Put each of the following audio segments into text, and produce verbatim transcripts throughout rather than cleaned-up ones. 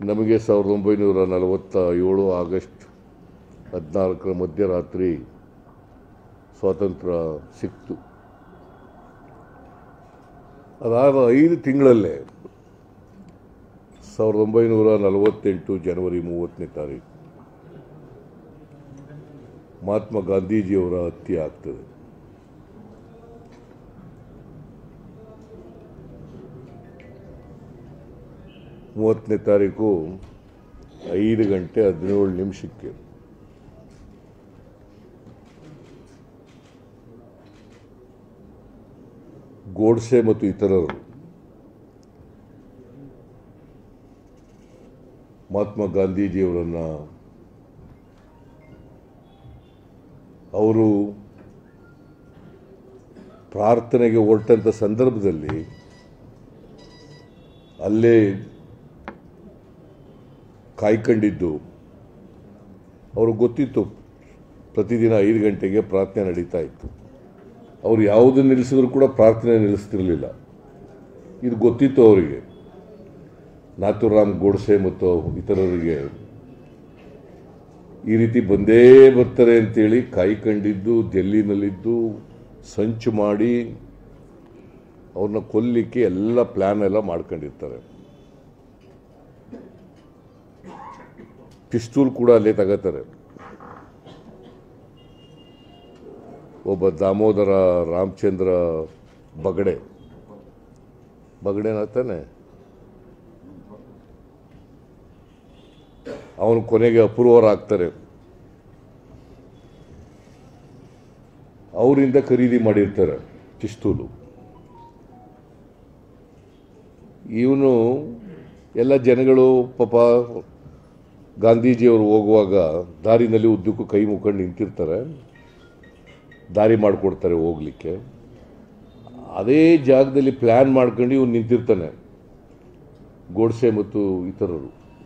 ನಮಗೆ ಸಾವಿರದ ಒಂಬೈನೂರ ನಲವತ್ತ ಏಳು ಆಗಸ್ಟ್ ಹದಿನಾಲ್ಕರ ಮಧ್ಯರಾತ್ರಿ ಸ್ವಾತಂತ್ರ್ಯ ಸಿಕ್ತು. ಅದಾದ ಐದು ತಿಂಗಳಲ್ಲೇ ಸಾವಿರದ ಒಂಬೈನೂರ ನಲವತ್ತೆಂಟು ಜನವರಿ ಮೂವತ್ತನೇ ತಾರೀಕು ಮಹಾತ್ಮ ಗಾಂಧೀಜಿಯವರ ಹತ್ಯೆ ಆಗ್ತದೆ. ಮೂವತ್ತನೇ ತಾರೀಕು ಐದು ಗಂಟೆ ಹದಿನೇಳು ನಿಮಿಷಕ್ಕೆ ಗೋಡ್ಸೆ ಮತ್ತು ಇತರರು ಮಹಾತ್ಮ ಗಾಂಧೀಜಿಯವರನ್ನು ಅವರು ಪ್ರಾರ್ಥನೆಗೆ ಹೊರಟಂಥ ಸಂದರ್ಭದಲ್ಲಿ ಅಲ್ಲೇ ಕಾಯ್ಕೊಂಡಿದ್ದು ಅವ್ರಿಗೆ ಗೊತ್ತಿತ್ತು ಪ್ರತಿದಿನ ಐದು ಗಂಟೆಗೆ ಪ್ರಾರ್ಥನೆ ನಡೀತಾ ಇತ್ತು. ಅವರು ಯಾವುದನ್ನು ನಿಲ್ಲಿಸಿದ್ರು ಕೂಡ ಪ್ರಾರ್ಥನೆ ನಿಲ್ಲಿಸ್ತಿರಲಿಲ್ಲ. ಇದು ಗೊತ್ತಿತ್ತು ಅವರಿಗೆ, ನಾಥೂರಾಮ್ ಗೋಡ್ಸೆ ಮತ್ತು ಇತರರಿಗೆ ಈ ರೀತಿ ಬಂದೇ ಬರ್ತಾರೆ ಅಂತೇಳಿ ಕಾಯ್ಕೊಂಡಿದ್ದು, ಡೆಲ್ಲಿನಲ್ಲಿದ್ದು ಸಂಚು ಮಾಡಿ ಅವ್ರನ್ನ ಕೊಲ್ಲಿಕ್ಕೆ ಎಲ್ಲ ಪ್ಲ್ಯಾನ್ ಎಲ್ಲ ಮಾಡ್ಕೊಂಡಿರ್ತಾರೆ. ಪಿಸ್ತೂಲ್ ಕೂಡ ಅಲ್ಲೇ ತಗೋತಾರೆ. ಒಬ್ಬ ದಾಮೋದರ ರಾಮಚಂದ್ರ ಬಗಡೆ ಬಗಡೆನಾಗ್ತಾನೆ, ಅವನು ಕೊನೆಗೆ ಅಪೂರ್ವರಾಗ್ತಾರೆ. ಅವರಿಂದ ಖರೀದಿ ಮಾಡಿರ್ತಾರೆ ಪಿಸ್ತೂಲು. ಇವನು ಎಲ್ಲ ಜನಗಳು ಪಾಪ ಗಾಂಧೀಜಿಯವರು ಹೋಗುವಾಗ ದಾರಿನಲ್ಲಿ ಉದ್ದಕ್ಕೂ ಕೈ ಮುಖಂಡು ನಿಂತಿರ್ತಾರೆ, ದಾರಿ ಮಾಡಿಕೊಡ್ತಾರೆ ಹೋಗ್ಲಿಕ್ಕೆ. ಅದೇ ಜಾಗದಲ್ಲಿ ಪ್ಲ್ಯಾನ್ ಮಾಡ್ಕೊಂಡು ಇವನು ನಿಂತಿರ್ತಾನೆ, ಗೋಡ್ಸೆ ಮತ್ತು ಇತರರು.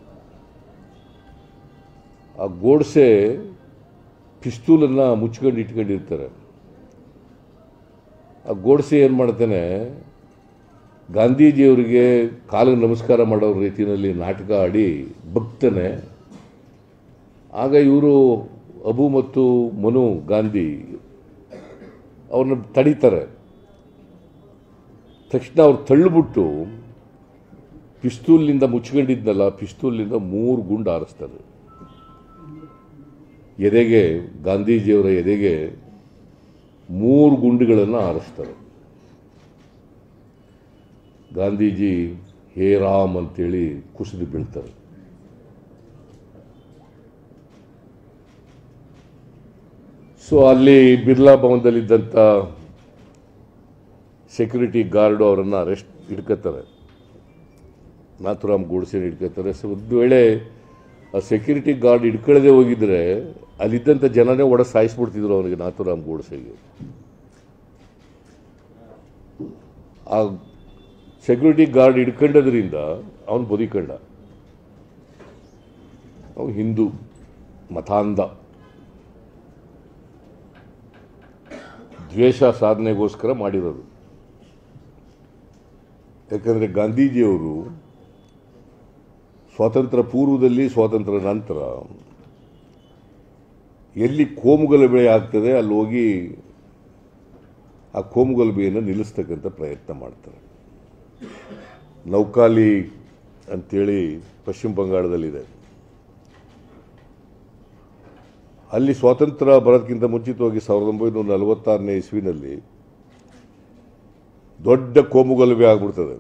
ಆ ಗೋಡ್ಸೆ ಪಿಸ್ತೂಲನ್ನು ಮುಚ್ಕೊಂಡು ಇಟ್ಕೊಂಡಿರ್ತಾರೆ. ಆ ಗೋಡ್ಸೆ ಏನು ಮಾಡ್ತಾನೆ, ಗಾಂಧೀಜಿಯವರಿಗೆ ಕಾಲಿಗೆ ನಮಸ್ಕಾರ ಮಾಡೋ ರೀತಿಯಲ್ಲಿ ನಾಟಕ ಆಡಿ ಬಗ್ತಾನೆ. ಆಗ ಇವರು ಅಬು ಮತ್ತು ಮನು ಗಾಂಧಿ ಅವ್ರನ್ನ ತಡೀತಾರೆ. ತಕ್ಷಣ ಅವ್ರು ತಳ್ಳಿಬಿಟ್ಟು ಪಿಸ್ತೂಲ್ನಿಂದ ಮುಚ್ಕೊಂಡಿದ್ನಲ್ಲ, ಪಿಸ್ತೂಲ್ನಿಂದ ಮೂರು ಗುಂಡು ಹಾರಿಸ್ತಾರೆ ಎದೆಗೆ. ಗಾಂಧೀಜಿಯವರ ಎದೆಗೆ ಮೂರು ಗುಂಡುಗಳನ್ನು ಹಾರಿಸ್ತಾರೆ. ಗಾಂಧೀಜಿ ಹೇ ರಾಮ್ ಅಂತೇಳಿ ಕುಸಿದು ಬೀಳ್ತಾರೆ. ಸೊ ಅಲ್ಲಿ ಬಿರ್ಲಾ ಭವನದಲ್ಲಿದ್ದಂಥ ಸೆಕ್ಯೂರಿಟಿ ಗಾರ್ಡು ಅವರನ್ನು ಅರೆಸ್ಟ್ ಹಿಡ್ಕೋತಾರೆ, ನಾಥೂರಾಮ್ ಗೋಡ್ಸೆನ ಹಿಡ್ಕೋತಾರೆ. ಸೊ ಒಂದು ವೇಳೆ ಆ ಸೆಕ್ಯೂರಿಟಿ ಗಾರ್ಡ್ ಹಿಡ್ಕೊಳ್ಳದೆ ಹೋಗಿದ್ರೆ ಅಲ್ಲಿದ್ದಂಥ ಜನನೇ ಒಡ ಸಾಯಿಸ್ಬಿಡ್ತಿದ್ರು ಅವನಿಗೆ, ನಾಥೂರಾಮ್ ಗೋಡ್ಸೆಗೆ. ಆ ಸೆಕ್ಯೂರಿಟಿ ಗಾರ್ಡ್ ಹಿಡ್ಕೊಂಡದ್ರಿಂದ ಅವನು ಬದುಕೊಂಡ. ಅವನು ಹಿಂದೂ ಮತಾಂಧ, ದ್ವೇಷ ಸಾಧನೆಗೋಸ್ಕರ ಮಾಡಿರೋದು. ಯಾಕಂದರೆ ಗಾಂಧೀಜಿಯವರು ಸ್ವಾತಂತ್ರ್ಯ ಪೂರ್ವದಲ್ಲಿ, ಸ್ವಾತಂತ್ರ್ಯ ನಂತರ ಎಲ್ಲಿ ಕೋಮುಗಲಭೆ ಆಗ್ತದೆ ಅಲ್ಲಿ ಹೋಗಿ ಆ ಕೋಮುಗಲಭೆಯನ್ನು ನಿಲ್ಲಿಸ್ತಕ್ಕಂಥ ಪ್ರಯತ್ನ ಮಾಡ್ತಾರೆ. ನೌಕಾಲಿ ಅಂಥೇಳಿ ಪಶ್ಚಿಮ ಬಂಗಾಳದಲ್ಲಿದೆ. ಅಲ್ಲಿ ಸ್ವಾತಂತ್ರ್ಯ ಬರೋದಕ್ಕಿಂತ ಮುಂಚಿತವಾಗಿ ಸಾವಿರದ ಒಂಬೈನೂರ ನಲವತ್ತಾರನೇ ಇಸ್ವಿನಲ್ಲಿ ದೊಡ್ಡ ಕೋಮುಗಲಭೆ ಆಗ್ಬಿಡ್ತದೆ.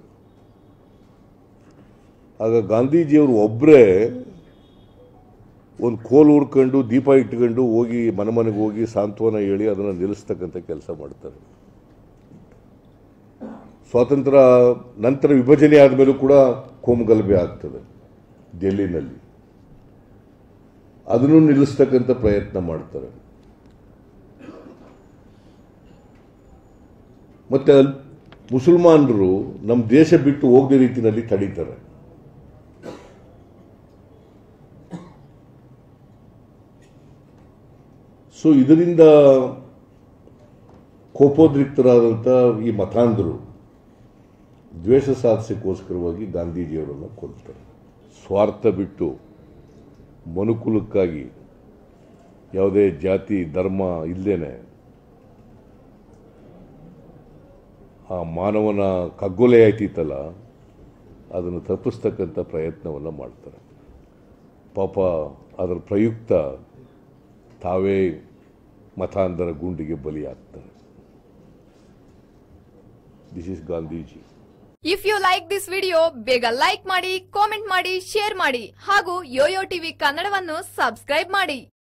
ಆಗ ಗಾಂಧೀಜಿಯವರು ಒಬ್ಬರೇ ಒಂದು ಕೋಲು ಹುಡ್ಕೊಂಡು ದೀಪ ಇಟ್ಕೊಂಡು ಹೋಗಿ ಮನೆ ಮನೆಗೆ ಹೋಗಿ ಸಾಂತ್ವನ ಹೇಳಿ ಅದನ್ನು ನಿಲ್ಲಿಸ್ತಕ್ಕಂಥ ಕೆಲಸ ಮಾಡ್ತಾರೆ. ಸ್ವಾತಂತ್ರ್ಯ ನಂತರ ವಿಭಜನೆ ಆದಮೇಲೂ ಕೂಡ ಕೋಮುಗಲಭೆ ಆಗ್ತದೆ ಡೆಲ್ಲಿನಲ್ಲಿ, ಅದನ್ನು ನಿಲ್ಲಿಸ್ತಕ್ಕಂಥ ಪ್ರಯತ್ನ ಮಾಡ್ತಾರೆ. ಮತ್ತೆ ಮುಸಲ್ಮಾನರು ನಮ್ಮ ದೇಶ ಬಿಟ್ಟು ಹೋಗದ ರೀತಿಯಲ್ಲಿ ತಡೀತಾರೆ. ಸೊ ಇದರಿಂದ ಕೋಪೋದ್ರಿಕ್ತರಾದಂಥ ಈ ಮತಾಂಧರು ದ್ವೇಷ ಸಾಧಿಸೋಕ್ಕೋಸ್ಕರವಾಗಿ ಗಾಂಧೀಜಿಯವರನ್ನು ಕೊಲ್ತಾರೆ. ಸ್ವಾರ್ಥ ಬಿಟ್ಟು ಮನುಕುಲಕ್ಕಾಗಿ ಯಾವುದೇ ಜಾತಿ ಧರ್ಮ ಇಲ್ಲದೇನೆ ಆ ಮಾನವನ ಕಗ್ಗೊಲೆ ಆಯ್ತಿತ್ತಲ್ಲ ಅದನ್ನು ತಪ್ಪಿಸ್ತಕ್ಕಂಥ ಪ್ರಯತ್ನವನ್ನು ಮಾಡ್ತಾರೆ. ಪಾಪ ಅದರ ಪ್ರಯುಕ್ತ ತಾವೇ ಮತಾಂಧರ ಗುಂಡಿಗೆ ಬಲಿಯಾಗ್ತಾರೆ. This is Gandhiji. If you like this video ಬೇಗ ಲೈಕ್ ಮಾಡಿ, ಕಾಮೆಂಟ್ ಮಾಡಿ, ಶೇರ್ ಮಾಡಿ ಹಾಗೂ ಯೋಯೋ ಟಿವಿ ಕನ್ನಡವನ್ನು ಸಬ್ಸ್ಕ್ರೈಬ್ ಮಾಡಿ.